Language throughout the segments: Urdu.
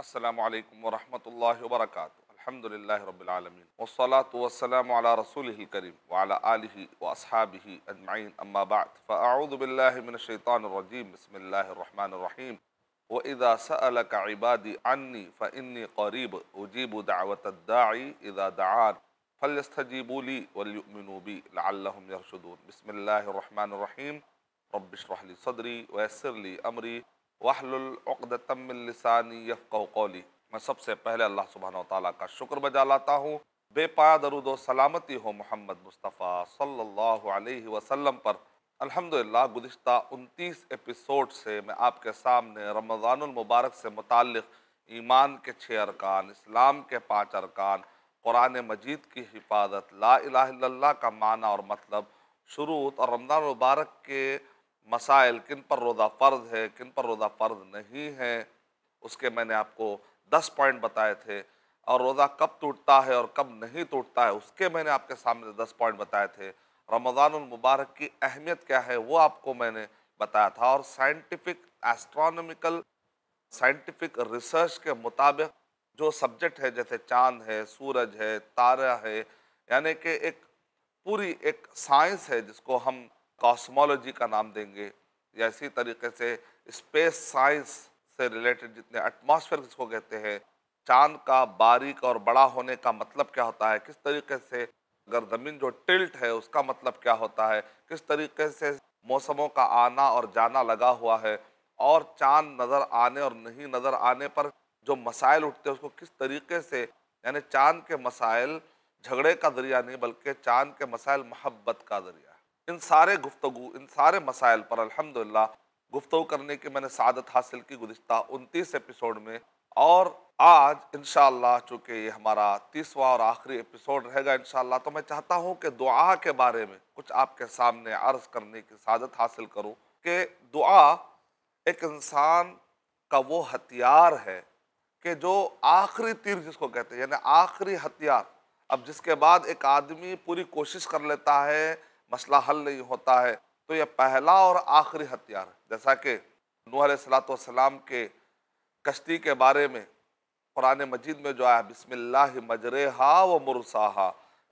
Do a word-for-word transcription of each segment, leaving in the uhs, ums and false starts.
السلام علیکم ورحمۃ اللہ وبرکاتہ۔ الحمد للہ رب العالمین والصلاة والسلام علی رسولہ الکریم وعلی آلہ واصحابہ اجمعین، اما بعد فاعوذ باللہ من الشیطان الرجیم، بسم اللہ الرحمن الرحیم۔ وَإِذَا سَأَلَكَ عِبَادِي عَنِّي فَإِنِّي قَرِيبٌ أُجِيبُ دَعْوَةَ الدَّاعِ إِذَا دَعَانِ فَلْيَسْتَجِيبُوا لِي وَلْيُؤْمِنُوا بِي لَعَلَّهُمْ يَرْشُدُونَ۔ بسم اللہ الرحمن الرحیم۔ رب اشرح لي صدری ویسر لی امری واحلل عقدۃ من لسانی یفقہوا قولی۔ میں سب سے پہلے اللہ سبحانہ و تعالیٰ کا شکر بجا لاتا ہوں، بے پایا درود و سلامتی ہو محمد مصطفیٰ صلی اللہ علیہ وسلم پر۔ الحمدللہ گزشتہ انتیس ایپیسوڈ سے میں آپ کے سامنے رمضان المبارک سے متعلق ایمان کے چھ ارکان، اسلام کے پانچ ارکان، قرآن مجید کی حفاظت، لا الہ الا اللہ کا معنی اور مطلب، شروط اور رمضان المبارک کے مسائل، کن پر روزہ فرض ہے، کن پر روزہ فرض نہیں ہے، اس کے میں نے آپ کو دس پوائنٹ بتائے تھے، اور روزہ کب ٹوٹتا ہے اور کب نہیں ٹوٹتا ہے اس کے میں نے آپ کے سامنے دس پوائنٹ بتائے تھے۔ رمضان المبارک کی اہمیت کیا ہے وہ آپ کو میں نے بتایا تھا، اور سائنٹیفک ایسٹرونومیکل سائنٹیفک ریسرچ کے مطابق جو سبجیکٹ ہے، جیسے چاند ہے، سورج ہے، تارہ ہے، یعنی کہ ایک پوری ایک سائنس ہے جس کو ہم کاسمولوجی کا نام دیں گے، یا اسی طریقے سے اسپیس سائنس سے ریلیٹڈ جتنے ایٹماسفیئر جس کو کہتے ہیں، چاند کا باریک اور بڑا ہونے کا مطلب کیا ہوتا ہے، کس طریقے سے اگر زمین جو ٹلٹ ہے اس کا مطلب کیا ہوتا ہے، کس طریقے سے موسموں کا آنا اور جانا لگا ہوا ہے، اور چاند نظر آنے اور نہیں نظر آنے پر جو مسائل اٹھتے ہیں اس کو کس طریقے سے، یعنی چاند کے مسائل جھگڑے کا ذریعہ نہیں بلکہ چاند کے مسائل محبت کا ذریعہ ہے۔ ان سارے گفتگو ان سارے مسائل پر الحمدللہ گفتگو کرنے کی میں نے سعادت حاصل کی گزشتہ انتیس ایپیسوڈ میں، اور آج انشاءاللہ چونکہ یہ ہمارا تیسواں اور آخری ایپیسوڈ رہے گا انشاءاللہ، تو میں چاہتا ہوں کہ دعا کے بارے میں کچھ آپ کے سامنے عرض کرنے کی سعادت حاصل کروں کہ دعا ایک انسان کا وہ ہتھیار ہے کہ جو آخری تیر جس کو کہتے ہیں، یعنی آخری ہتھیار، اب جس کے بعد ایک آدمی پوری کوشش کر لیتا ہے مسئلہ حل نہیں ہوتا ہے، تو یہ پہلا اور آخری ہتھیار ہے۔ جیسا کہ نوح علیہ الصلوۃ والسلام کے کشتی کے بارے میں قرآن مجید میں جو ہے بسم اللہ مجریہا و مرساہا،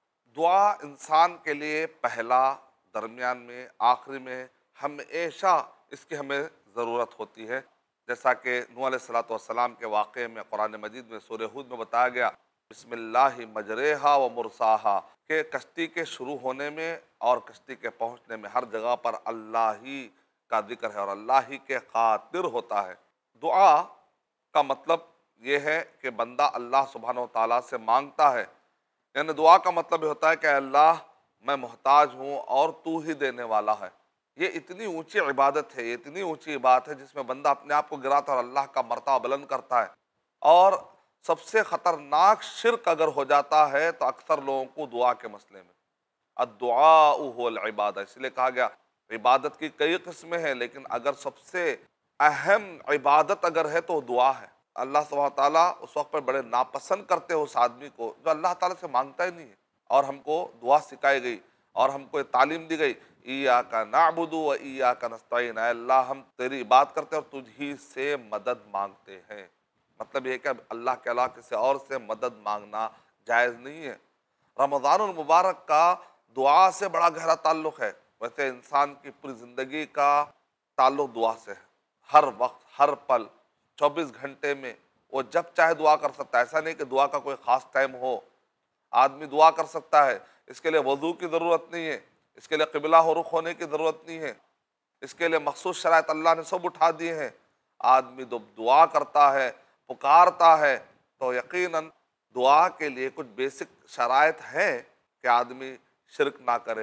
دعا انسان کے لیے پہلا، درمیان میں، آخری میں ہمیشہ اس کی ہمیں ضرورت ہوتی ہے۔ جیسا کہ نوح علیہ الصلوۃ والسلام کے واقعے میں قرآن مجید میں سورہ ہود میں بتایا گیا بسم اللہ مجریہا و مرساہا، کہ کشتی کے شروع ہونے میں اور کشتی کے پہنچنے میں ہر جگہ پر اللہ ہی کا ذکر ہے اور اللہ ہی کے خاطر ہوتا ہے۔ دعا کا مطلب یہ ہے کہ بندہ اللہ سبحانہ و تعالیٰ سے مانگتا ہے، یعنی دعا کا مطلب یہ ہوتا ہے کہ اللہ میں محتاج ہوں اور تو ہی دینے والا ہے۔ یہ اتنی اونچی عبادت ہے، یہ اتنی اونچی بات ہے جس میں بندہ اپنے آپ کو گراتا ہے اور اللہ کا مرتبہ بلند کرتا ہے، اور سب سے خطرناک شرک اگر ہو جاتا ہے تو اکثر لوگوں کو دعا کے مسئلے میں، الدعاء هو العبادہ، اس لیے کہا گیا عبادت کی کئی قسمیں ہیں لیکن اگر سب سے اہم عبادت اگر ہے تو دعا ہے۔ اللہ سبحانہ تعالیٰ اس وقت پر بڑے ناپسند کرتے ہو اس آدمی کو جو اللہ تعالیٰ سے مانگتا ہی نہیں ہے، اور ہم کو دعا سکھائی گئی اور ہم کو یہ تعلیم دی گئی ایاک نعبد و ایاک نستعین، اے اللہ ہم تیری عبادت کرتے ہیں اور تجھ ہی سے مدد مانگتے ہیں۔ مطلب یہ کہ اللہ کے علاوہ کسی اور سے مدد مانگنا جائز نہیں ہے۔ رمضان المبارک کا دعا سے بڑا گہرا تعلق ہے، ویسے انسان کی پوری زندگی کا تعلق دعا سے ہے، ہر وقت ہر پل چوبیس گھنٹے میں وہ جب چاہے دعا کر سکتا ہے، ایسا نہیں کہ دعا کا کوئی خاص ٹائم ہو، آدمی دعا کر سکتا ہے، اس کے لیے وضو کی ضرورت نہیں ہے، اس کے لیے قبلہ و رخ ہونے کی ضرورت نہیں ہے، اس کے لیے مخصوص شرائط اللہ نے سب اٹھا دیے ہیں۔ آدمی جب دعا کرتا ہے، پکارتا ہے، تو یقیناً دعا کے لیے کچھ بیسک شرائط ہیں کہ آدمی شرک نہ کرے،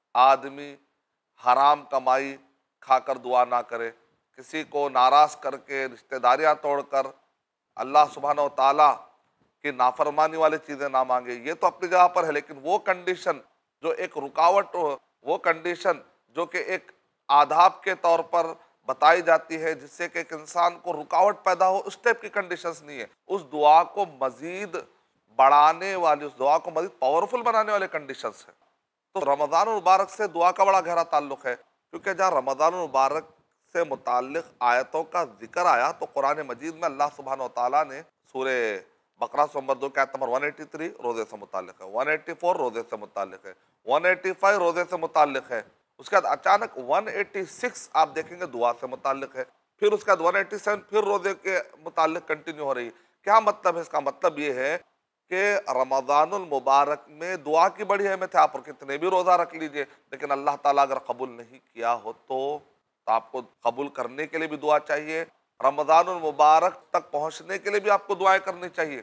آدمی حرام کمائی کھا کر دعا نہ کرے، کسی کو ناراض کر کے رشتہ داریاں توڑ کر اللہ سبحانہ و تعالیٰ کی نافرمانی والی چیزیں نہ مانگے، یہ تو اپنی جگہ پر ہے، لیکن وہ کنڈیشن جو ایک رکاوٹ ہو، وہ کنڈیشن جو کہ ایک آداب کے طور پر بتائی جاتی ہے جس سے کہ ایک انسان کو رکاوٹ پیدا ہو، اس ٹائپ کی کنڈیشنز نہیں ہے، اس دعا کو مزید بڑھانے والی، اس دعا کو مزید پاورفل بنانے والے کنڈیشنز ہیں۔ تو رمضان المبارک سے دعا کا بڑا گہرا تعلق ہے، کیونکہ جہاں رمضان المبارک سے متعلق آیتوں کا ذکر آیا تو قرآن مجید میں اللہ سبحانہ و تعالیٰ نے سورہ بقرہ سو نمبر دو کی آیت نمبر ایک سو تراسی روزے سے متعلق ہے، ایک سو چوراسی روزے سے متعلق ہے، ایک سو پچاسی روزے سے متعلق ہے، اس کے بعد اچانک ایک سو چھیاسی آپ دیکھیں گے دعا سے متعلق ہے، پھر اس کے بعد ایک سو ستاسی پھر روزے کے متعلق کنٹینیو ہو رہی ہے۔ کیا مطلب ہے اس کا؟ مطلب یہ ہے کہ رمضان المبارک میں دعا کی بڑی اہمیت ہے، آپ اور کتنے بھی روزہ رکھ لیجئے، لیکن اللہ تعالیٰ اگر قبول نہیں کیا ہو تو تو آپ کو قبول کرنے کے لیے بھی دعا چاہیے، رمضان المبارک تک پہنچنے کے لیے بھی آپ کو دعائیں کرنی چاہیے۔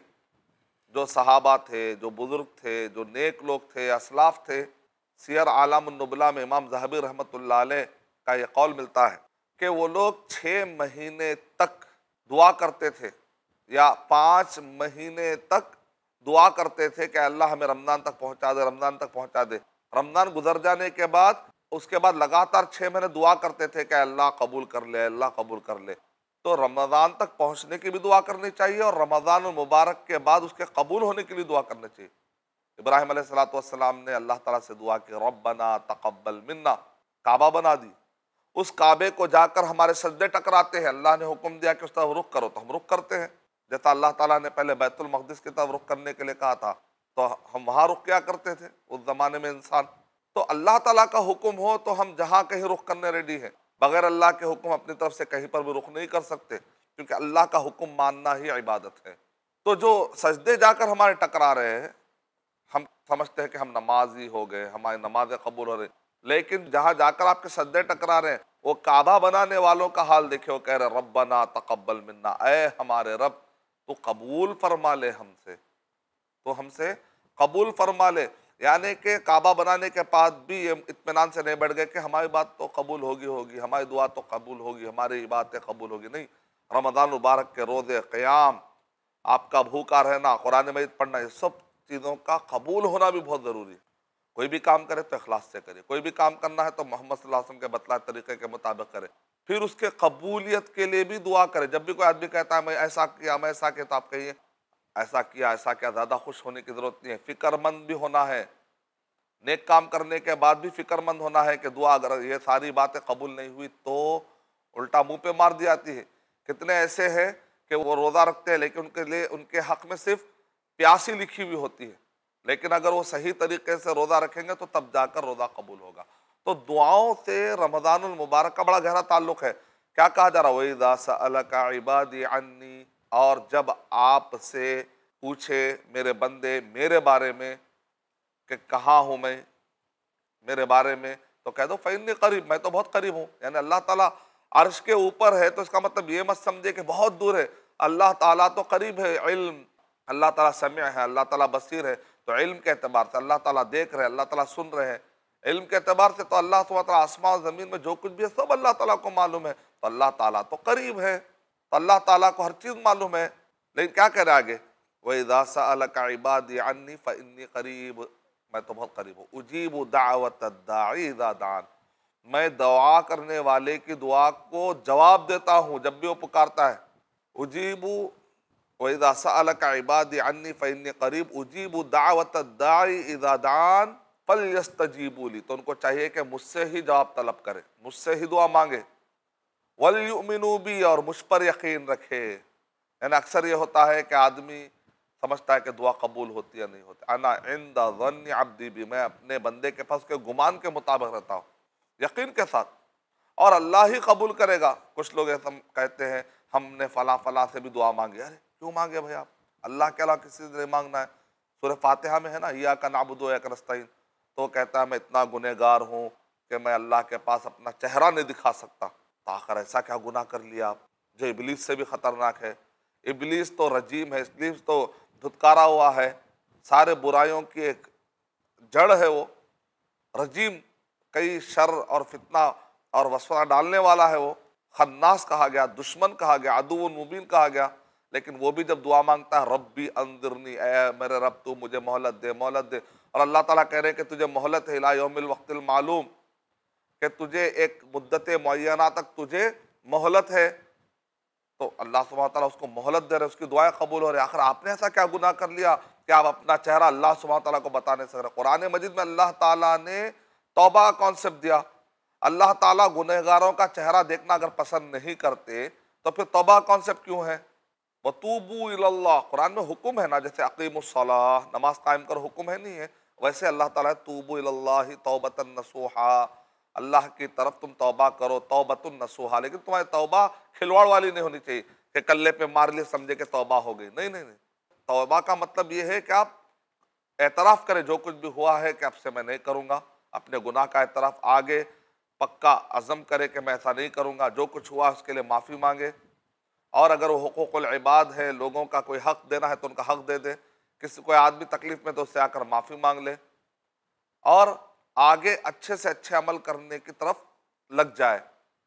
جو صحابہ تھے، جو بزرگ تھے، جو نیک لوگ تھے، اسلاف تھے، سیر عالم النبلاء میں امام ذہبی رحمۃ اللہ علیہ کا یہ قول ملتا ہے کہ وہ لوگ چھ مہینے تک دعا کرتے تھے یا پانچ مہینے تک دعا کرتے تھے کہ اللہ ہمیں رمضان تک پہنچا دے، رمضان تک پہنچا دے۔ رمضان گزر جانے کے بعد اس کے بعد لگاتار چھ مہینے دعا کرتے تھے کہ اللہ قبول کر لے، اللہ قبول کر لے۔ تو رمضان تک پہنچنے کی بھی دعا کرنی چاہیے اور رمضان المبارک کے بعد اس کے قبول ہونے کے لیے دعا کرنی چاہیے۔ ابراہیم علیہ الصلوۃ والسلام نے اللہ تعالیٰ سے دعا کی، ربنا تقبل منا، کعبہ بنا دی، اس کعبے کو جا کر ہمارے سجدے ٹکراتے ہیں، اللہ نے حکم دیا کہ اس طرف رخ کرو تو ہم رخ کرتے ہیں، جیسا اللہ تعالیٰ نے پہلے بیت المقدس کی طرف رخ کرنے کے لیے کہا تھا تو ہم وہاں رخ کیا کرتے تھے اس زمانے میں انسان۔ تو اللہ تعالیٰ کا حکم ہو تو ہم جہاں کہیں رخ کرنے ریڈی ہیں، بغیر اللہ کے حکم اپنی طرف سے کہیں پر بھی رخ نہیں کر سکتے، کیونکہ اللہ کا حکم ماننا ہی عبادت ہے۔ تو جو سجدے جا کر ہمارے ٹکرا رہے ہیں، ہم سمجھتے ہیں کہ ہم نمازی ہو گئے، ہماری نمازیں قبول ہو رہی، لیکن جہاں جا کر آپ کے سجدے ٹکرا رہے ہیں وہ کعبہ بنانے والوں کا حال دیکھیں، وہ کہہ رہے ربنا تقبل منا، اے ہمارے رب تو قبول فرما لے ہم سے، تو ہم سے قبول فرما لے۔ یعنی کہ کعبہ بنانے کے بعد بھی یہ اطمینان سے نہیں بیٹھ گئے کہ ہماری بات تو قبول ہوگی ہوگی ہماری دعا تو قبول ہوگی، ہماری عبادتیں قبول ہوگی، نہیں، رمضان مبارک کے روزے، قیام، آپ کا بھوکا رہنا، قرآن مجید پڑھنا، یہ سب چیزوں کا قبول ہونا بھی بہت ضروری ہے۔ کوئی بھی کام کرے تو اخلاص سے کرے، کوئی بھی کام کرنا ہے تو محمد صلی اللہ علیہ وسلم کے بتلائے طریقے کے مطابق کرے، پھر اس کے قبولیت کے لیے بھی دعا کرے۔ جب بھی کوئی آدمی کہتا ہے میں ایسا کیا میں ایسا کیا، تو آپ کہیے ایسا کیا ایسا کیا، زیادہ خوش ہونے کی ضرورت نہیں ہے، فکر مند بھی ہونا ہے، نیک کام کرنے کے بعد بھی فکر مند ہونا ہے کہ دعا اگر یہ ساری باتیں قبول نہیں ہوئی تو الٹا منہ پہ مار دی جاتی ہے۔ کتنے ایسے ہیں کہ وہ روزہ رکھتے ہیں لیکن ان کے لیے ان کے حق میں صرف پیاسی لکھی ہوئی ہوتی ہے، لیکن اگر وہ صحیح طریقے سے روزہ رکھیں گے تو تب جا کر روزہ قبول ہوگا۔ تو دعاؤں سے رمضان المبارک کا بڑا گہرا تعلق ہے۔ کیا کہا جا رہا ہے وَإِذَا سَأَلَكَ عِبَادِي عَنِّي، اور جب آپ سے پوچھے میرے بندے میرے بارے میں کہ کہاں ہوں میں، میرے بارے میں، تو کہہ دو فَإِنِّي قریب، میں تو بہت قریب ہوں۔ یعنی اللہ تعالیٰ عرش کے اوپر ہے تو اس کا مطلب یہ مت سمجھے کہ بہت دور ہے، اللہ تعالیٰ تو قریب ہے۔ علم، اللہ تعالیٰ سمع ہے، اللہ تعالیٰ بصیر ہے، تو علم کے اعتبار سے اللہ تعالیٰ دیکھ رہے ہیں، اللہ تعالیٰ سن رہے ہیں، علم کے اعتبار سے تو اللہ سبحانہ وتعالیٰ آسمان و زمین میں جو کچھ بھی ہے سب اللہ تعالیٰ کو معلوم ہے، تو اللہ تعالیٰ تو قریب ہے، تو اللہ تعالیٰ کو ہر چیز معلوم ہے۔ لیکن کیا کہہ رہے آگے وَإِذَا سَأَلَكَ عِبَادِي عَنِّي فَإِنِّي قَرِيبٌ، میں تو بہت قریب ہوں، اجیب دعوت الداعی اذا دعان، میں دعا کرنے والے کی دعا کو جواب دیتا ہوں جب بھی وہ پکارتا ہے۔ اجیب وَإِذَا سَأَلَكَ عِبَادِي عَنِّي فَإِنِّي قَرِيبٌ اجیب دعوت الداعی اذا دعان فَلْيَسْتَجِيبُوا لِي، تو ان کو چاہیے کہ مجھ سے ہی جواب طلب کرے، مجھ سے ہی دعا مانگے، وَلْيُؤْمِنُوا بِي، اور مجھ پر یقین رکھے۔ یعنی اکثر یہ ہوتا ہے کہ آدمی سمجھتا ہے کہ دعا قبول ہوتی ہے نہیں ہوتی، انا عند ظن عبدی بی، میں اپنے بندے کے پاس کے گمان کے مطابق رہتا ہوں، یقین کے ساتھ، اور اللہ ہی قبول کرے گا۔ کچھ لوگ ایسا کہتے ہیں ہم نے فلاں فلاں سے بھی دعا مانگی، ارے کیوں مانگے بھائی آپ؟ اللہ کے علاوہ کسی سے نہیں مانگنا ہے۔ سورہ فاتحہ میں ہے نا ایاک نعبد و ایاک نستعین، تو وہ کہتا ہے میں اتنا گنہگار ہوں کہ میں اللہ کے پاس اپنا چہرہ نہیں دکھا سکتا۔ تو آخر ایسا کیا گناہ کر لیا آپ جو ابلیس سے بھی خطرناک ہے؟ ابلیس تو رجیم ہے، ابلیس تو دھتکارا ہوا ہے، سارے برائیوں کی ایک جڑ ہے، وہ رجیم، کئی شر اور فتنہ اور وسوسہ ڈالنے والا ہے، وہ خناس کہا گیا، دشمن کہا گیا، عدو مبین کہا گیا۔ لیکن وہ بھی جب دعا مانگتا ہے ربی انظرنی، اے میرے رب تو مجھے مہلت دے مہلت دے، اور اللہ تعالیٰ کہہ رہے ہیں کہ تجھے مہلت ہے الی یوم الوقت المعلوم، کہ تجھے ایک مدت معینہ تک تجھے مہلت ہے، تو اللہ سبحانہ وتعالیٰ اس کو مہلت دے رہے، اس کی دعائیں قبول ہو رہے۔ آخر آپ نے ایسا کیا گناہ کر لیا کہ آپ اپنا چہرہ اللہ سبحانہ وتعالیٰ کو بتا نہیں سک رہے؟ قرآن مجید میں اللہ تعالیٰ نے توبہ کا کانسیپٹ دیا، اللہ تعالیٰ گنہگاروں کا چہرہ دیکھنا اگر پسند نہیں کرتے تو پھر توبہ کانسیپٹ کیوں ہے؟ وَتُوبُوا إِلَى اللَّهِ، قرآن میں حکم ہے نا، جیسے اقیم الصلاۃ، نماز قائم کرو حکم ہے نہیں ہے، ویسے اللہ تعالیٰ توبوا إِلَى اللَّهِ توبۃ نصوحا، اللہ کی طرف تم توبہ کرو توبۃ نصوحا، لیکن تمہاری توبہ کھلواڑ والی نہیں ہونی چاہیے کہ کلے پہ مار لیے سمجھے کہ توبہ ہو گئی، نہیں نہیں نہیں۔ توبہ کا مطلب یہ ہے کہ آپ اعتراف کریں جو کچھ بھی ہوا ہے کہ اب سے میں نہیں کروں گا، اپنے گناہ کا اعتراف، آگے پکا عزم کرے کہ میں ایسا نہیں کروں گا، جو کچھ ہوا اس کے لیے معافی مانگے، اور اگر وہ حقوق العباد ہے، لوگوں کا کوئی حق دینا ہے تو ان کا حق دے دے، کسی کوئی آدمی تکلیف میں تو اس سے آ کر معافی مانگ لے، اور آگے اچھے سے اچھے عمل کرنے کی طرف لگ جائے۔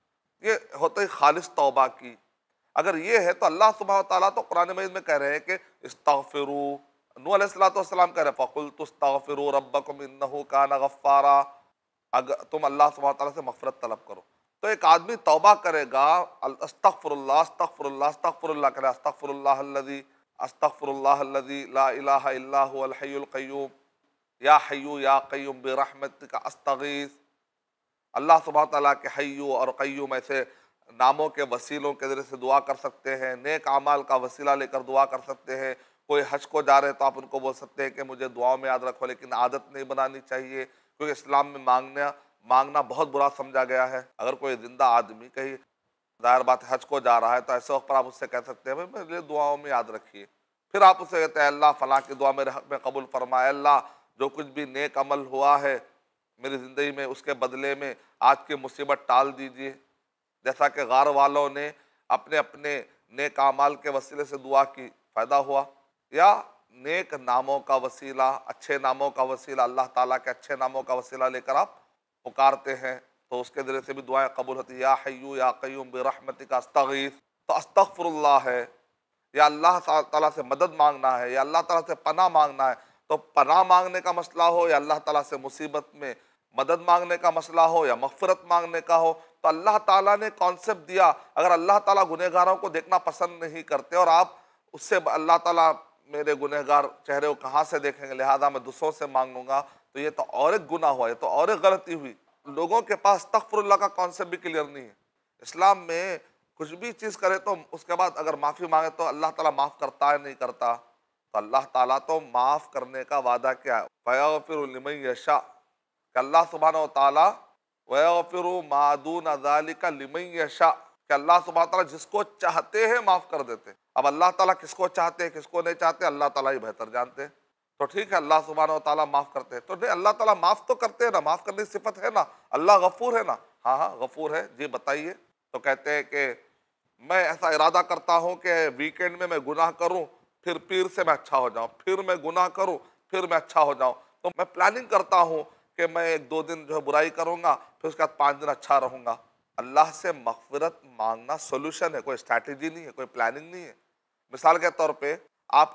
یہ ہوتا ہی خالص توبہ کی۔ اگر یہ ہے تو اللہ سبحانہ وتعالیٰ تو قرآن مجید میں کہہ رہے ہیں کہ استغفروا، نوح علیہ الصلوۃ والسلام کہہ رہے ہیں فَقُلْتُ اسْتَغْفِرُوا رَبَّكُمْ إِنَّهُ كَانَ غَفَّارًا، اگر تم اللہ سبحانہ وتعالیٰ سے مغفرت طلب کرو۔ تو ایک آدمی توبہ کرے گا، استغفر اللہ استغفر اللہ استغفر اللہ کرے، استغفر اللہ الذی استغفر اللہ الذی لا الہ الا هو الحی القیوم یا حی یا قیوم برحمتک استغیث۔ اللہ سبحانہ تعالیٰ کے حی اور قیوم ایسے ناموں کے وسیلوں کے ذریعے سے دعا کر سکتے ہیں، نیک اعمال کا وسیلہ لے کر دعا کر سکتے ہیں۔ کوئی حج کو جا رہے تو آپ ان کو بول سکتے ہیں کہ مجھے دعاؤں میں یاد رکھو، لیکن عادت نہیں بنانی چاہیے، کیونکہ اسلام میں مانگنا مانگنا بہت برا سمجھا گیا ہے۔ اگر کوئی زندہ آدمی کہیں ظاہر بات حج کو جا رہا ہے تو ایسے وقت پر آپ اس سے کہہ سکتے ہیں میرے لیے دعاؤں میں یاد رکھیے، پھر آپ اسے کہتے ہیں اللہ فلاں کی دعا میرے حق میں قبول فرمائے، اللہ جو کچھ بھی نیک عمل ہوا ہے میری زندگی میں اس کے بدلے میں آج کی مصیبت ٹال دیجیے، جیسا کہ غار والوں نے اپنے اپنے نیک اعمال کے وسیلے سے دعا کی، فائدہ ہوا۔ یا نیک ناموں کا وسیلہ، اچھے ناموں کا وسیلہ، اللہ تعالیٰ کے اچھے ناموں کا وسیلہ لے کر آپ پکارتے ہیں تو اس کے ذریعے سے بھی دعائیں قبول ہوتی ہیں۔ یا حیو یا قیوم برحمتک استغیث، تو استغفر اللہ ہے، یا اللہ تعالیٰ سے مدد مانگنا ہے، یا اللہ تعالیٰ سے پناہ مانگنا ہے۔ تو پناہ مانگنے کا مسئلہ ہو یا اللہ تعالیٰ سے مصیبت میں مدد مانگنے کا مسئلہ ہو یا مغفرت مانگنے کا ہو، تو اللہ تعالیٰ نے کانسیپٹ دیا۔ اگر اللہ تعالیٰ گنہگاروں کو دیکھنا پسند نہیں کرتے اور آپ اس سے اللہ تعالیٰ میرے گنہگار چہرے کو کہاں سے دیکھیں گے، لہذا میں دوسروں سے مانگوں گا، تو یہ تو اور ایک گناہ ہوا، یہ تو اور ایک غلطی ہوئی۔ لوگوں کے پاس استغفر اللہ کا کانسیپٹ بھی کلیئر نہیں ہے۔ اسلام میں کچھ بھی چیز کرے تو اس کے بعد اگر معافی مانگے تو اللہ تعالیٰ معاف کرتا ہے نہیں کرتا، تو اللہ تعالیٰ تو معاف کرنے کا وعدہ کیا ہے، وَيَغْفِرُ لِمَن يَشَاءُ، کہ اللہ سبحانہ وتعالیٰ وَيَغْفِرُ مَا دُونَ ذَلِكَ لِمَن يَشَاءُ، کہ اللہ سبحانہ تعالیٰ جس کو چاہتے ہیں معاف کر دیتے۔ اب اللہ تعالیٰ کس کو چاہتے ہیں کس کو نہیں چاہتے اللہ تعالیٰ ہی بہتر جانتے ہیں۔ تو ٹھیک ہے اللہ سبحانہ وتعالیٰ معاف کرتے ہیں، تو نہیں اللہ تعالیٰ معاف تو کرتے ہیں نا، معاف کرنے کی صفت ہے نا، اللہ غفور ہے نا، ہاں ہاں غفور ہے، جی بتائیے۔ تو کہتے ہیں کہ میں ایسا ارادہ کرتا ہوں کہ ویکینڈ میں میں گناہ کروں پھر پیر سے میں اچھا ہو جاؤں، پھر میں گناہ کروں پھر میں اچھا ہو جاؤں، تو میں پلاننگ کرتا ہوں کہ میں ایک دو دن جو ہے برائی کروں گا پھر اس کے بعد پانچ دن اچھا رہوں گا۔ اللہ سے مغفرت مانگنا سولوشن ہے، کوئی اسٹریٹجی نہیں ہے، کوئی پلاننگ نہیں ہے۔ مثال کے طور پہ آپ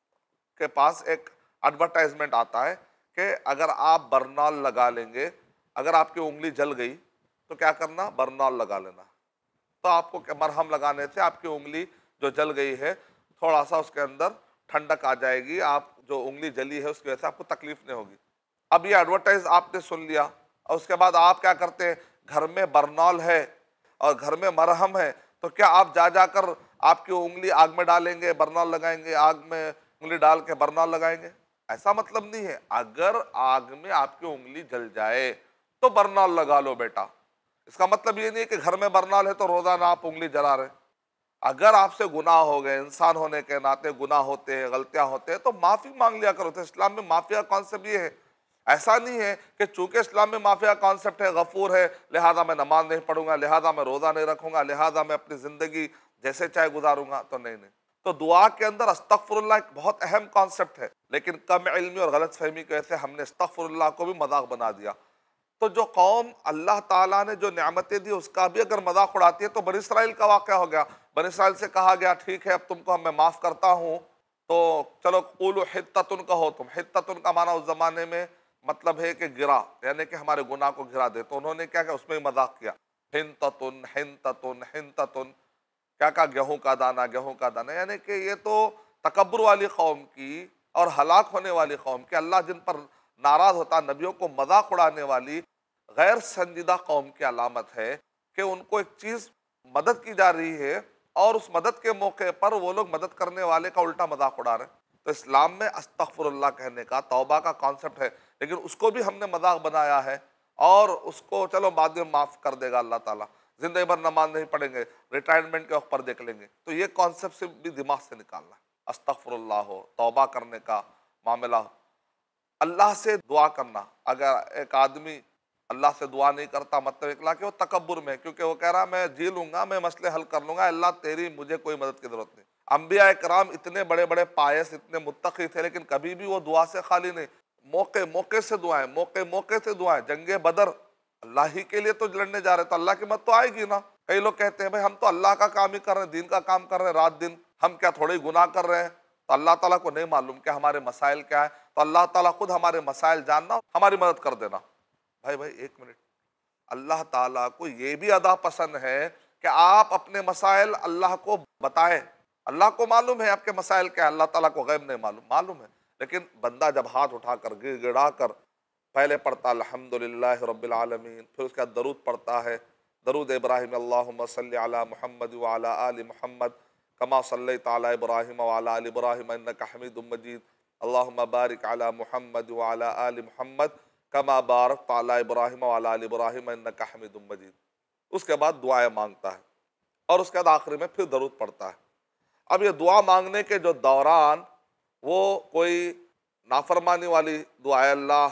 کے پاس ایک ایڈورٹائزمنٹ آتا ہے کہ اگر آپ برنال لگا لیں گے، اگر آپ کی انگلی جل گئی تو کیا کرنا، برنال لگا لینا، تو آپ کو مرہم لگانے سے آپ کی انگلی جو جل گئی ہے تھوڑا سا اس کے اندر ٹھنڈک آ جائے گی، آپ جو انگلی جلی ہے اس کی وجہ سے آپ کو تکلیف نہیں ہوگی۔ اب یہ ایڈورٹائز آپ نے سن لیا اور اس کے بعد آپ کیا کرتے ہیں، گھر میں برنال ہے اور گھر میں مرہم ہے، تو کیا آپ جا جا کر آپ کی انگلی آگ میں ڈالیں گے برنال لگائیں گے، آگ میں انگلی ڈال کے برنال لگائیں گے؟ ایسا مطلب نہیں ہے۔ اگر آگ میں آپ کی انگلی جل جائے تو برنال لگا لو بیٹا، اس کا مطلب یہ نہیں ہے کہ گھر میں برنال ہے تو روزانہ آپ انگلی جلا رہے۔ اگر آپ سے گناہ ہو گئے، انسان ہونے کے ناطے گناہ ہوتے ہیں، غلطیاں ہوتے ہیں، تو معافی مانگ لیا کرو۔ تو اسلام میں معافی کا کانسیپٹ یہ ہے، ایسا نہیں ہے کہ چونکہ اسلام میں معافی کا کانسیپٹ ہے، غفور ہے، لہذا میں نماز نہیں پڑھوں گا، لہذا میں روزہ نہیں رکھوں گا، لہذا میں اپنی زندگی جیسے چاہے گزاروں گا، تو نہیں نہیں۔ تو دعا کے اندر استغفر اللہ ایک بہت اہم کانسیپٹ ہے، لیکن کم علمی اور غلط فہمی کی وجہ سے ہم نے استغفر اللہ کو بھی مذاق بنا دیا۔ تو جو قوم اللہ تعالیٰ نے جو نعمتیں دی اس کا بھی اگر مذاق اڑاتی ہے، تو بنی اسرائیل کا واقعہ ہو گیا۔ بنی اسرائیل سے کہا گیا ٹھیک ہے اب تم کو میں معاف کرتا ہوں، تو چلو قولوا حطۃ کہو تم۔ حطۃ کا معنی اس زمانے میں مطلب ہے کہ گرا، یعنی کہ ہمارے گناہ کو گرا دے، تو انہوں نے کیا کیا اس میں مذاق کیا، حنطۃ حنطۃ حنطۃ، کیا کہا، گیہوں کا دانہ گیہوں کا دانہ، یعنی کہ یہ تو تکبر والی قوم کی اور ہلاک ہونے والی قوم کی، اللہ جن پر ناراض ہوتا، نبیوں کو مذاق اڑانے والی، غیر سنجیدہ قوم کی علامت ہے کہ ان کو ایک چیز مدد کی جا رہی ہے اور اس مدد کے موقع پر وہ لوگ مدد کرنے والے کا الٹا مذاق اڑا رہے ہیں۔ تو اسلام میں استغفر اللہ کہنے کا، توبہ کا کانسیپٹ ہے، لیکن اس کو بھی ہم نے مذاق بنایا ہے، اور اس کو چلو بعد میں معاف کر دے گا اللہ تعالیٰ، زندگی بھر نماز نہیں پڑھیں گے، ریٹائرمنٹ کے وقت پر دیکھ لیں گے۔ تو یہ کانسیپٹ سے بھی دماغ سے نکالنا ہے۔ استغفر اللہ ہو، توبہ کرنے کا معاملہ ہو، اللہ سے دعا کرنا۔ اگر ایک آدمی اللہ سے دعا نہیں کرتا، مطلب اکلا کہ وہ تکبر میں ہے، کیونکہ وہ کہہ رہا میں جی لوں گا، میں مسئلے حل کر لوں گا، اللہ تیری مجھے کوئی مدد کی ضرورت نہیں۔ انبیاء کرام اتنے بڑے بڑے پائس، اتنے متقی تھے، لیکن کبھی بھی وہ دعا سے خالی نہیں، موقع موقع سے دعائیں، موقع موقع سے دعائیں۔ جنگ بدر اللہ ہی کے لیے تو لڑنے جا رہے، تو اللہ کی مدد تو آئے گی نا۔ کئی لوگ کہتے ہیں بھائی ہم تو اللہ کا کام ہی کر رہے ہیں، دین کا کام کر رہے ہیں رات دن، ہم کیا تھوڑے گناہ کر رہے ہیں؟ تو اللہ تعالیٰ کو نہیں معلوم کہ ہمارے مسائل کیا ہے؟ تو اللہ تعالیٰ خود ہمارے مسائل جاننا، ہماری مدد کر دینا۔ بھائی بھائی ایک منٹ، اللہ تعالیٰ کو یہ بھی ادا پسند ہے کہ آپ اپنے مسائل اللہ کو بتائیں۔ اللہ کو معلوم ہے آپ کے مسائل کیا ہے، اللہ تعالیٰ کو غیب نہیں معلوم، معلوم ہے۔ لیکن بندہ جب ہاتھ اٹھا کر گڑ گڑا کر پہلے پڑھتا الحمدللہ رب العالمین، پھر اس کے بعد درود پڑھتا ہے، درود ابراہیم اللہم صلی علی محمد وعلی آل محمد کما صلیت علی ابراہیم وعلی آل ابراہیم انک حمید مجید، اللہم بارک علی محمد وعلی آل محمد کما بارکت علی ابراہیم وعلی آل ابراہیم انک حمید مجید۔ اس کے بعد دعائیں مانگتا ہے، اور اس کے بعد آخری میں پھر درود پڑھتا ہے۔ اب یہ دعا مانگنے کے جو دوران وہ کوئی نافرمانی والی دعا ہے، اللہ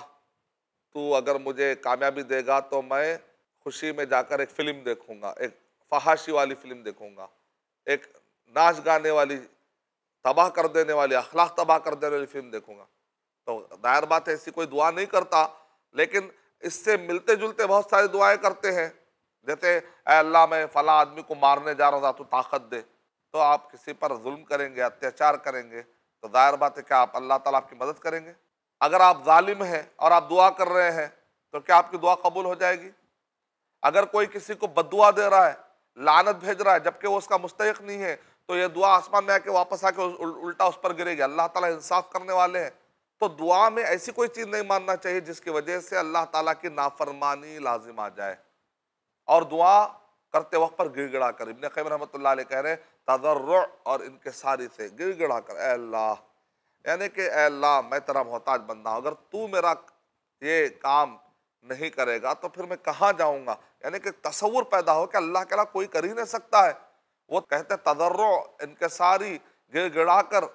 تو اگر مجھے کامیابی دے گا تو میں خوشی میں جا کر ایک فلم دیکھوں گا، ایک فحاشی والی فلم دیکھوں گا، ایک ناچ گانے والی، تباہ کر دینے والی، اخلاق تباہ کر دینے والی فلم دیکھوں گا، تو ظاہر بات ہے ایسی کوئی دعا نہیں کرتا، لیکن اس سے ملتے جلتے بہت ساری دعائیں کرتے ہیں، جیسے اے اللہ میں فلاں آدمی کو مارنے جا رہا تھا تو طاقت دے۔ تو آپ کسی پر ظلم کریں گے، اتیاچار کریں گے، تو ظاہر بات ہے کہ آپ اللہ تعالیٰ آپ کی مدد کریں گے؟ اگر آپ ظالم ہیں اور آپ دعا کر رہے ہیں تو کیا آپ کی دعا قبول ہو جائے گی؟ اگر کوئی کسی کو بد دعا دے رہا ہے، لعنت بھیج رہا ہے جبکہ وہ اس کا مستحق نہیں ہے، تو یہ دعا آسمان میں آ کے واپس آ کے الٹا اس پر گرے گی۔ اللہ تعالیٰ انصاف کرنے والے ہیں۔ تو دعا میں ایسی کوئی چیز نہیں ماننا چاہیے جس کی وجہ سے اللہ تعالیٰ کی نافرمانی لازم آ جائے، اور دعا کرتے وقت پر گڑ گڑا کر۔ ابن قیم رحمۃ اللہ علیہ کہہ رہے ہیں تضرع اور انکساری سے، گڑ گڑا کر، اے اللہ، یعنی کہ اے اللہ میں تیرا محتاج بندہ ہوں، اگر تو میرا یہ کام نہیں کرے گا تو پھر میں کہاں جاؤں گا؟ یعنی کہ تصور پیدا ہو کہ اللہ کے علاوہ کوئی کر ہی نہیں سکتا ہے۔ وہ کہتے تضرع، انکساری، گڑ گڑا کر،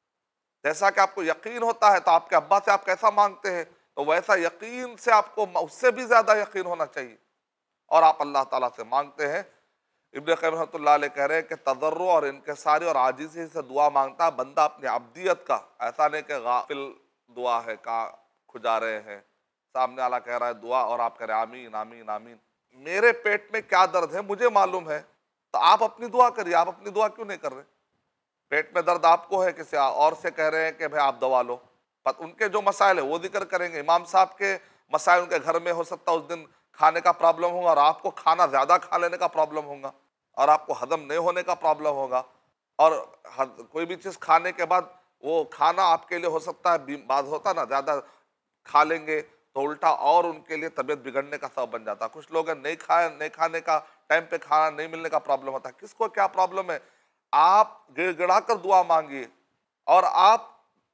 جیسا کہ آپ کو یقین ہوتا ہے تو آپ کے ابا سے آپ کیسا مانگتے ہیں، تو ویسا یقین سے آپ کو اس سے بھی زیادہ یقین ہونا چاہیے، اور آپ اللہ تعالیٰ سے مانگتے ہیں۔ ابن قیم رحمۃ اللہ علیہ کہہ رہے ہیں کہ تضرع اور انکساری اور عاجزی سے دعا مانگتا ہے بندہ اپنی عبدیت کا، ایسا نہیں کہ غافل دعا ہے، کا کھجا رہے ہیں، سامنے والا کہہ رہا ہے دعا اور آپ کہہ رہے ہیں آمین آمین آمین۔ میرے پیٹ میں کیا درد ہے مجھے معلوم ہے، تو آپ اپنی دعا کریے، آپ اپنی دعا کیوں نہیں کر رہے؟ پیٹ میں درد آپ کو ہے، کسی اور سے کہہ رہے ہیں کہ بھائی آپ دوا لو، ان کے جو مسائل ہیں وہ ذکر کریں گے۔ امام صاحب کے مسائل ان کے گھر میں ہو سکتا اس دن کھانے کا پرابلم ہوگا، اور آپ کو کھانا زیادہ کھا لینے کا پرابلم ہوگا، اور آپ کو ہضم نہیں ہونے کا پرابلم ہوگا، اور کوئی بھی چیز کھانے کے بعد وہ کھانا آپ کے لیے ہو سکتا ہے، بعض ہوتا نا زیادہ کھا لیں گے تو الٹا اور ان کے لیے طبیعت بگڑنے کا سبب بن جاتا ہے۔ کچھ لوگ نہیں کھائے نہیں کھانے کا، ٹائم پہ کھانا نہیں ملنے کا پرابلم ہوتا ہے۔ کس کو کیا پرابلم ہے؟ آپ گڑ گڑا کر دعا مانگیے، اور آپ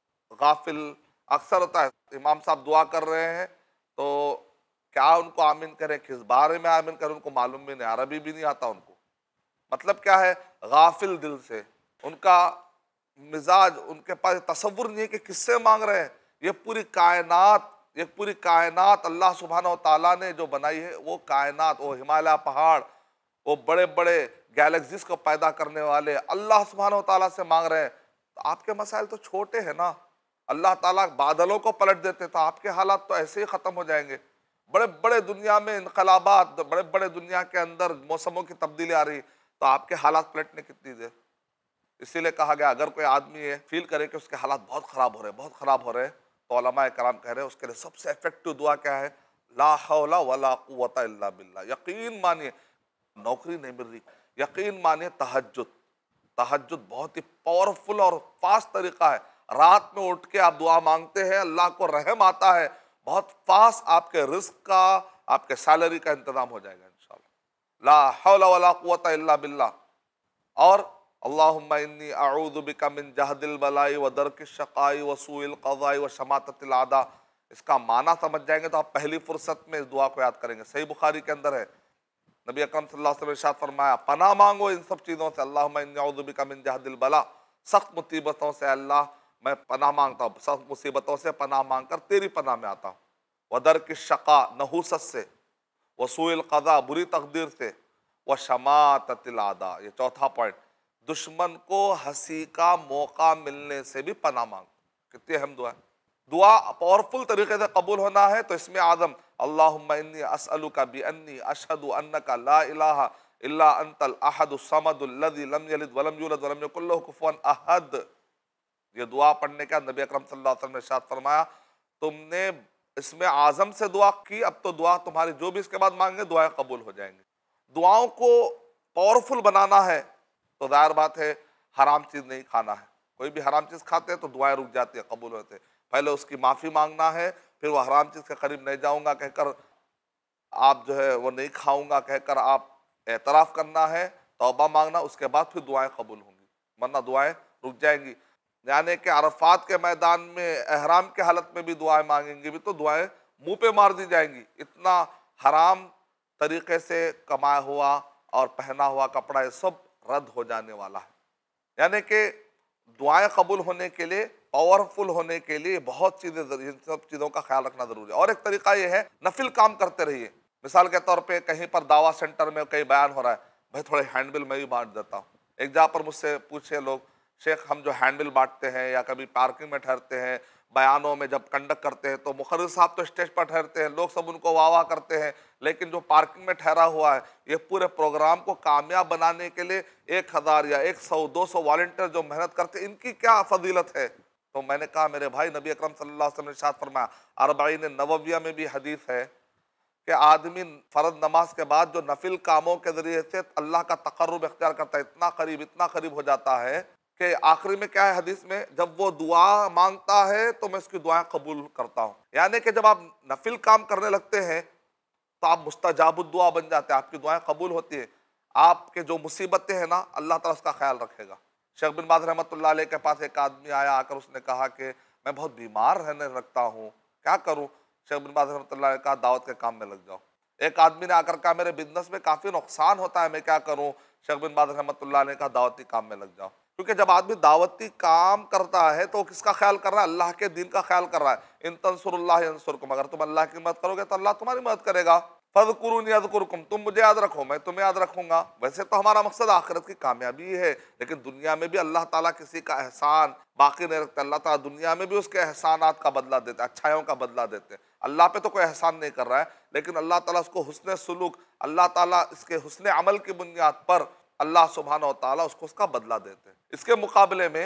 غافل، اکثر ہوتا ہے امام صاحب دعا کر رہے ہیں تو کیا ان کو آمین کریں، کس بارے میں آمین کریں ان کو معلوم بھی نہیں، عربی بھی نہیں آتا ان کو، مطلب کیا ہے؟ غافل دل سے، ان کا مزاج، ان کے پاس تصور نہیں ہے کہ کس سے مانگ رہے ہیں۔ یہ پوری کائنات، یہ پوری کائنات اللہ سبحانہ و تعالیٰ نے جو بنائی ہے، وہ کائنات، وہ ہمالیہ پہاڑ، وہ بڑے بڑے گیلیکسیز کو پیدا کرنے والے اللہ سبحانہ و تعالیٰ سے مانگ رہے ہیں، تو آپ کے مسائل تو چھوٹے ہیں نا۔ اللہ تعالیٰ بادلوں کو پلٹ دیتے تو آپ کے حالات تو ایسے ہی ختم ہو جائیں گے۔ بڑے بڑے دنیا میں انقلابات، بڑے بڑے دنیا کے اندر موسموں کی تبدیلی آ رہی، تو آپ کے حالات پلٹنے کتنی دیر؟ اسی لیے کہا گیا اگر کوئی آدمی ہے فیل کرے کہ اس کے حالات بہت خراب ہو رہے ہیں بہت خراب ہو رہے ہیں تو علماء کرام کہہ رہے ہیں اس کے لیے سب سے ایفیکٹو دعا کیا ہے؟ لا حول ولا قوت الا باللہ۔ یقین مانیے نوکری نہیں مل رہی، یقین مانیے تہجد، تہجد بہت ہی پاورفل اور فاسٹ طریقہ ہے۔ رات میں اٹھ کے آپ دعا مانگتے ہیں، اللہ کو رحم آتا ہے، بہت فاسٹ آپ کے رزق کا، آپ کے سیلری کا انتظام ہو جائے گا انشاءاللہ۔ لا حول ولا قوت الا باللہ۔ اور اللہم انی اعوذ بک من جہد البلاء ودرک الشقاء وسوء القضاء وشماتۃ الاعداء۔ اس کا معنی سمجھ جائیں گے تو آپ پہلی فرصت میں اس دعا کو یاد کریں گے۔ صحیح بخاری کے اندر ہے، نبی اکرم صلی اللہ علیہ وسلم نے ارشاد فرمایا پناہ مانگو ان سب چیزوں سے، اللہم انی اعوذ بک من جہد البلاء، سخت مصیبتوں سے اللہ میں پناہ مانگتا ہوں، سخت مصیبتوں سے پناہ مانگ کر تیری پناہ میں آتا ہوں، ودرک الشقاء نحوست سے، وسوء القضاء بری تقدیر سے، وشماتۃ الاعداء یہ چوتھا پوائنٹ، دشمن کو ہنسی کا موقع ملنے سے بھی پناہ مانگ۔ کتنی اہم دعا ہے۔ دعا پاورفل طریقے سے قبول ہونا ہے تو اس میں اعظم اللہم انی اسألک بانی اشہد انک لا الہ الا انت الاحد الصمد الذی لم یلد ولم یولد ولم یکن لہ کفوا احد۔ یہ دعا پڑھنے کے بعد نبی اکرم صلی اللہ علیہ وسلم نے ارشاد فرمایا تم نے اس میں اعظم سے دعا کی، اب تو دعا تمہاری جو بھی اس کے بعد مانگے دعائیں قبول ہو جائیں گی۔ دعاؤں کو پاورفل بنانا ہے تو ظاہر بات ہے حرام چیز نہیں کھانا ہے۔ کوئی بھی حرام چیز کھاتے ہیں تو دعائیں رک جاتی ہیں، قبول ہوتے ہیں۔ پہلے اس کی معافی مانگنا ہے، پھر وہ حرام چیز کے قریب نہیں جاؤں گا کہہ کر آپ جو ہے وہ نہیں کھاؤں گا کہہ کر آپ اعتراف کرنا ہے، توبہ مانگنا، اس کے بعد پھر دعائیں قبول ہوں گی، ورنہ دعائیں رک جائیں گی۔ یعنی کہ عرفات کے میدان میں احرام کے حالت میں بھی دعائیں مانگیں گے بھی تو دعائیں منہ پہ مار دی جائیں گی۔ اتنا حرام طریقے سے کمایا ہوا اور پہنا ہوا کپڑا یہ سب رد ہو جانے والا ہے۔ یعنی کہ دعائیں قبول ہونے کے لیے، پاورفل ہونے کے لیے بہت چیزیں ضروری، سب چیزوں کا خیال رکھنا ضروری ہے۔ اور ایک طریقہ یہ ہے نفل کام کرتے رہیے۔ مثال کے طور پہ کہیں پر دعویٰ سینٹر میں کہیں بیان ہو رہا ہے، بھائی تھوڑے ہینڈ بل میں بھی بانٹ دیتا ہوں۔ ایک جگہ پر مجھ سے پوچھے لوگ شیخ ہم جو ہینڈ بل بانٹتے ہیں یا کبھی پارکنگ میں ٹھہرتے ہیں، بیانوں میں جب کنڈکٹ کرتے ہیں تو مقرر صاحب تو اسٹیج پر ٹھہرتے ہیں، لوگ سب ان کو واہ واہ کرتے ہیں، لیکن جو پارکنگ میں ٹھہرا ہوا ہے یہ پورے پروگرام کو کامیاب بنانے کے لیے ایک ہزار یا ایک سو دو سو والنٹیئر جو محنت کرتے ہیں، ان کی کیا فضیلت ہے؟ تو میں نے کہا میرے بھائی نبی اکرم صلی اللہ علیہ وسلم نے ارشاد فرمایا، اربعین نوویہ میں بھی حدیث ہے کہ آدمی فرض نماز کے بعد جو نفل کاموں کے ذریعے سے اللہ کا تقرب اختیار کرتا ہے، اتنا قریب اتنا قریب ہو جاتا ہے کہ آخری میں کیا ہے حدیث میں، جب وہ دعا مانگتا ہے تو میں اس کی دعائیں قبول کرتا ہوں۔ یعنی کہ جب آپ نفل کام کرنے لگتے ہیں تو آپ مستجاب الدعا بن جاتے ہیں، آپ کی دعائیں قبول ہوتی ہیں، آپ کے جو مصیبتیں ہیں نا اللہ تعالیٰ اس کا خیال رکھے گا۔ شیخ بن باز رحمۃ اللہ علیہ کے پاس ایک آدمی آیا، آ کر اس نے کہا کہ میں بہت بیمار رہنے لگتا ہوں، کیا کروں؟ شیخ بن باز رحمۃ اللہ علیہ نے کہا دعوت کے کام میں لگ جاؤ۔ ایک آدمی نے آ کر کہا میرے بزنس میں کافی نقصان ہوتا ہے، میں کیا کروں؟ شیخ بن باز رحمۃ اللہ نے کہا دعوتی کام میں لگ جاؤ، کیونکہ جب آدمی دعوتی کام کرتا ہے تو وہ کس کا خیال کر رہا ہے؟ اللہ کے دین کا خیال کر رہا ہے۔ ان تنصر اللہ ینصرکم، اگر تم اللہ کی مدد کرو گے تو اللہ تمہاری مدد کرے گا۔ فاذکرونی اذکرکم، تم مجھے یاد رکھو میں تمہیں یاد رکھوں گا۔ ویسے تو ہمارا مقصد آخرت کی کامیابی ہے، لیکن دنیا میں بھی اللہ تعالیٰ کسی کا احسان باقی نہیں رکھتا۔ اللہ تعالیٰ دنیا میں بھی اس کے احسانات کا بدلہ دیتا ہے، اچھائیوں کا بدلہ دیتے ہیں۔ اللہ پہ تو کوئی احسان نہیں کر رہا ہے، لیکن اللہ تعالیٰ اس کو حسن سلوک، اللہ تعالیٰ اس کے حسن عمل کی بنیاد پر اللہ سبحانہ و تعالیٰ اس کو اس کا بدلہ دیتے ہیں۔ اس کے مقابلے میں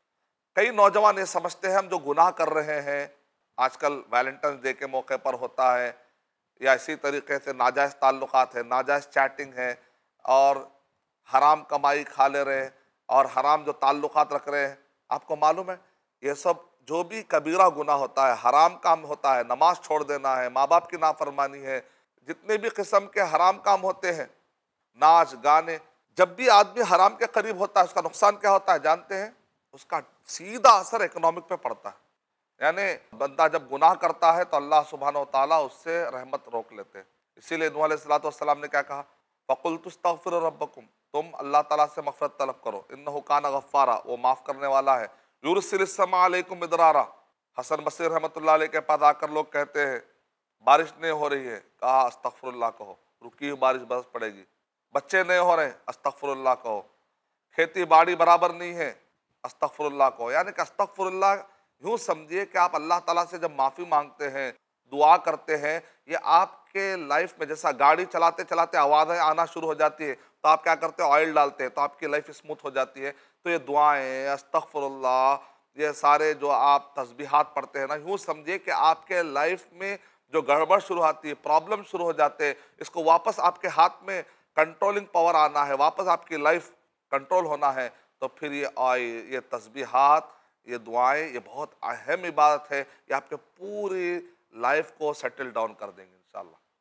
کئی نوجوان یہ سمجھتے ہیں ہم جو گناہ کر رہے ہیں، آج کل ویلنٹائنس ڈے کے موقع پر ہوتا ہے، یا اسی طریقے سے ناجائز تعلقات ہیں، ناجائز چیٹنگ ہے، اور حرام کمائی کھا لے رہے ہیں اور حرام جو تعلقات رکھ رہے ہیں، آپ کو معلوم ہے یہ سب جو بھی کبیرہ گناہ ہوتا ہے، حرام کام ہوتا ہے، نماز چھوڑ دینا ہے، ماں باپ کی نافرمانی ہے، جتنے بھی قسم کے حرام کام ہوتے ہیں، ناچ گانے، جب بھی آدمی حرام کے قریب ہوتا ہے اس کا نقصان کیا ہوتا ہے جانتے ہیں؟ اس کا سیدھا اثر اکنامک پہ پڑتا ہے۔ یعنی بندہ جب گناہ کرتا ہے تو اللہ سبحانہ و تعالیٰ اس سے رحمت روک لیتے ہیں۔ اسی لیے نوح علیہ الصلوۃ والسلام نے کیا کہا؟ فَقُلْتُ اسْتَغْفِرُوا رَبَّكُمْ، تم اللہ تعالیٰ سے مغفرت طلب کرو، إِنَّهُ كَانَ غَفَّارًا، وہ معاف کرنے والا ہے، يُرْسِلِ السَّمَاءَ عَلَيْكُمْ مِدْرَارًا۔ حسن بصری رحمۃ اللہ علیہ کے پاس آ کر لوگ کہتے ہیں بارش نہیں ہو رہی ہے، کہا استغفر اللہ کہو، رکی بارش برس پڑے گی۔ بچے نہیں ہو رہے، استغفر اللہ کہو۔ کھیتی باڑی برابر نہیں ہے، استغفر اللہ کہو۔ یعنی کہ استغفر اللہ یوں سمجھیے کہ آپ اللہ تعالیٰ سے جب معافی مانگتے ہیں، دعا کرتے ہیں، یہ آپ کے لائف میں جیسا گاڑی چلاتے چلاتے آوازیں آنا شروع ہو جاتی ہے تو آپ کیا کرتے ہیں؟ آئل ڈالتے ہیں تو آپ کی لائف اسموتھ ہو جاتی ہے۔ تو یہ دعائیں، استغفر اللہ، یہ سارے جو آپ تسبیحات پڑھتے ہیں نا، یوں سمجھیے کہ آپ کے لائف میں جو گڑبڑ شروع ہوتی ہے، پرابلم شروع ہو جاتے ہیں، اس کو واپس آپ کے ہاتھ میں کنٹرولنگ پاور آنا ہے، واپس آپ کی لائف کنٹرول ہونا ہے، تو پھر یہ یہ تسبیحات، یہ دعائیں، یہ بہت اہم عبادت ہے، یہ آپ کے پوری لائف کو سیٹل ڈاؤن کر دیں گے انشاءاللہ۔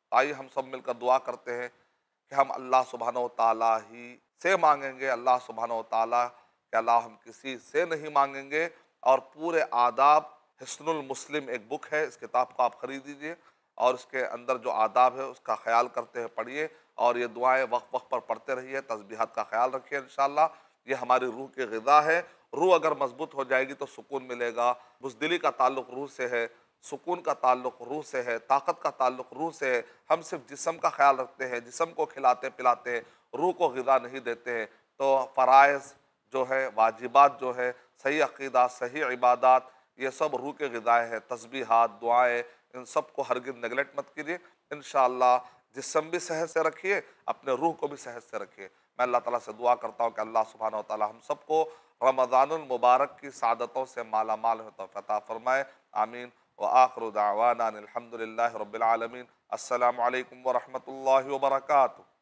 آئیے ہم سب مل کر دعا کرتے ہیں کہ ہم اللہ سبحانہ و تعالیٰ ہی سے مانگیں گے، اللہ سبحانہ و تعالیٰ کہ اللہ ہم کسی سے نہیں مانگیں گے، اور پورے آداب حسن المسلم ایک بک ہے، اس کتاب کو آپ خرید لیجئے اور اس کے اندر جو آداب ہے اس کا خیال کرتے ہوئے پڑھیے، اور یہ دعائیں وقت وقت پر پڑھتے رہیے، تسبیحات کا خیال رکھیے انشاءاللہ۔ یہ ہماری روح کی غذا ہے، روح اگر مضبوط ہو جائے گی تو سکون ملے گا۔ بزدلی کا تعلق روح سے ہے، سکون کا تعلق روح سے ہے، طاقت کا تعلق روح سے ہے۔ ہم صرف جسم کا خیال رکھتے ہیں، جسم کو کھلاتے پلاتے ہیں، روح کو غذا نہیں دیتے ہیں، تو فرائض جو ہے، واجبات جو ہے، صحیح عقیدہ، صحیح عبادات، یہ سب روح کے غذائیں ہیں۔ تسبیحات، دعائیں، ان سب کو ہرگز نیگلیکٹ مت کیجیے انشاءاللہ۔ جسم بھی صحت سے رکھیے، اپنے روح کو بھی صحت سے رکھیے۔ میں اللہ تعالیٰ سے دعا کرتا ہوں کہ اللہ سبحانہ و تعالیٰ ہم سب کو رمضان المبارک کی سعادتوں سے مالا مال توفیق عطا فرمائے، آمین۔ وآخر دعوانا ان الحمد للہ رب العالمین۔ السلام علیکم ورحمۃ اللہ وبرکاتہ۔